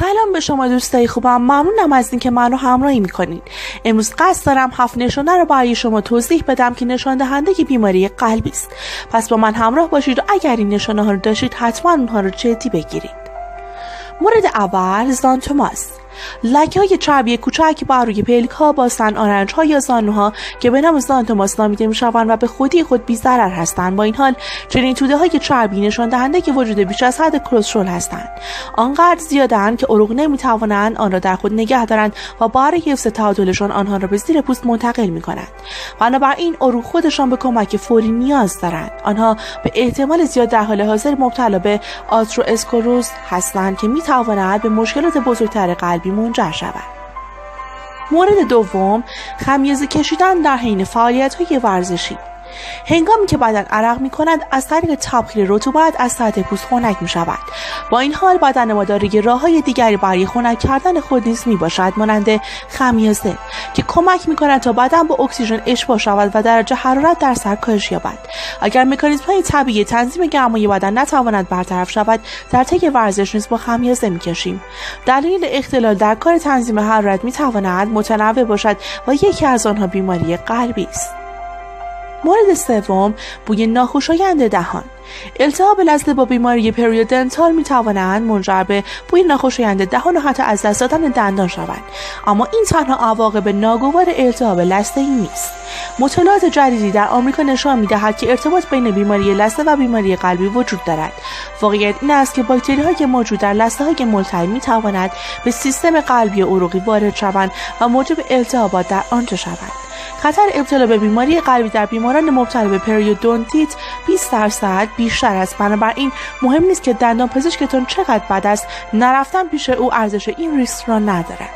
سلام به شما دوستای خوبم. ممنونم از اینکه منو همراهی میکنید. امروز قصد دارم 7 نشانه رو برای شما توضیح بدم که نشان دهنده بیماری قلبی است. پس با من همراه باشید و اگر این نشانه ها رو داشتید حتما اونها رو جدی بگیرید. مورد اول زانتوماس، لکه‌های چربی کوچک بر روی پلک‌ها، باسن آرنج‌ها یا زانوها که به نام زانتوماس نامیده می‌شوند و به خودی خود بی‌ضرر هستند. با این حال چنین توده‌های چربی نشان دهنده که وجود بیش از حد کلسترول هستند. آنقدر زیادند که عروق نمی‌توانند آن را در خود نگه دارند و برای حفظ تعادلشان آنها را به زیر پوست منتقل می‌کنند. بنابراین عروق خودشان به کمک فوری نیاز دارند. آنها به احتمال زیاد در حال حاضر مبتلا به آترواسکلروز هستند که می‌تواند به مشکلات بزرگتر قلبی منجر شود. مورد دوم، خمیازه کشیدن در حین فعالیت‌های ورزشی. هنگامی که بدن عرق می‌کند از طریق تبخیر رطوبت از سطح پوست خنک می‌شود. با این حال بدن ما دارای راه‌های دیگری برای خنک کردن خود نیز میباشد، مانند خمیازه که کمک می‌کند تا بدن با اکسیژن اشباع شود و درجه حرارت در سر کاهش یابد. اگر مکانیزم‌های طبیعی تنظیم گرمای بدن نتواند برطرف شود، در طی ورزش نیز با خمیازه می‌کشیم. دلیل اختلال در کار تنظیم حرارت می‌تواند متنوع باشد و یکی از آنها بیماری قلبی است. مورد سوم، بوی ناخوشایند دهان. التهاب لثه با بیماری پریودنتال می توانند منجر به بوی ناخوشایند دهان و حتی از دست دادن دندان شوند، اما این تنها عواقب ناگوار التهاب لثه‌ای نیست. مطالعات جدیدی در آمریکا نشان می‌دهد که ارتباط بین بیماری لثه و بیماری قلبی وجود دارد. واقعیت این است که باکتری‌هایی موجود در لثه‌های ملتهب می‌توانند به سیستم قلبی عروقی وارد شوند و موجب التهابات در آنجا شوند. خطر ابتلا به بیماری قلبی در بیماران مبتلا به پریودونتیت 20% بیشتر است. بنابراین مهم نیست که دندان پزشکتون چقدر بد است، نرفتن پیش او ارزش این ریسک را ندارد.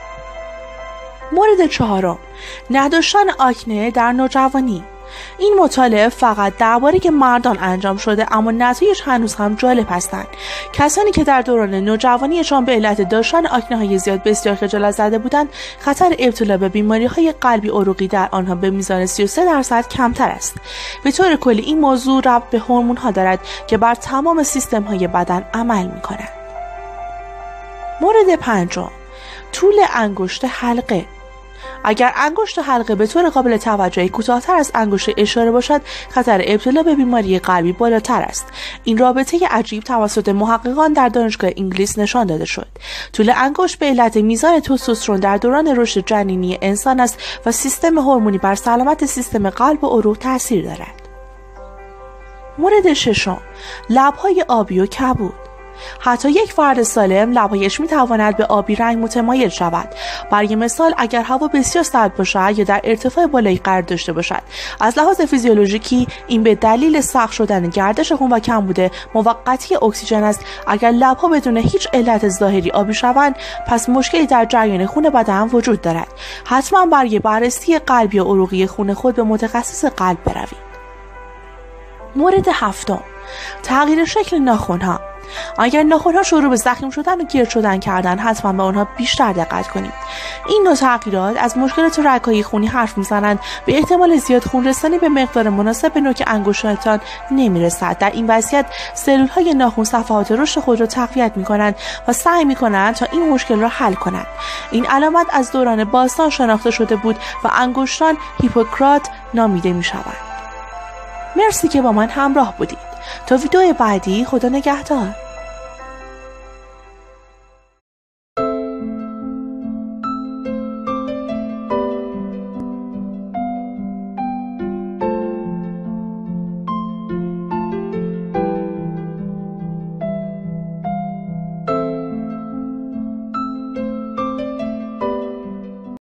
مورد چهارم، نداشتن آکنه در نوجوانی. این مطالعه فقط درباره که مردان انجام شده، اما نتایج هنوز هم جالب هستند. کسانی که در دوران نوجوانیشان به علت داشتن آکنه‌های زیاد بسیار خجالت زده بودند، خطر ابتلا به بیماری‌های قلبی عروقی در آنها به میزان 33% کمتر است. به طور کلی این موضوع ربط به هورمون‌ها دارد که بر تمام سیستم‌های بدن عمل می‌کنند. مورد پنجم، طول انگشت حلقه. اگر انگشت حلقه به طور قابل توجهی کوتاه‌تر از انگشت اشاره باشد، خطر ابتلا به بیماری قلبی بالاتر است. این رابطه عجیب توسط محققان در دانشگاه انگلیس نشان داده شد. طول انگشت به علت میزان تستوسترون در دوران رشد جنینی انسان است و سیستم هورمونی بر سلامت سیستم قلب و عروق تاثیر دارد. مورد ششم، لب‌های آبی و کبود. حتی یک فرد سالم لب‌هایش می‌تواند به آبی رنگ متمایل شود. برای مثال، اگر هوا بسیار سرد باشد یا در ارتفاع بالایی قرار داشته باشد، از لحاظ فیزیولوژیکی این به دلیل سقط شدن گردش خون و کمبود موقتی اکسیژن است. اگر لب‌ها بدون هیچ علت ظاهری آبی شوند، پس مشکلی در جریان خون بدن وجود دارد. حتما برای بررسی قلبی و عروقی خون خود به متخصص قلب بروید. مورد هفتم، تغییر شکل ناخن‌ها. اگر ناخن‌ها شروع به زخم شدن و گرد شدن کردن، حتما به آنها بیشتر دقت کنید. این نوع تغییرات از مشکلات رگ‌های خونی حرف می‌زنند. به احتمال زیاد خون رسانی به مقدار مناسب به نوک انگشتتان نمی‌رسد. در این وضعیت سلول‌های ناخن صفحات رشد خود را تقویت می‌کنند و سعی می‌کنند تا این مشکل را حل کنند. این علامت از دوران باستان شناخته شده بود و انگشتان هیپوکرات نامیده می‌شوند. مرسی که با من همراه بودید. تا ویدیو بعدی، خدا نگهدار.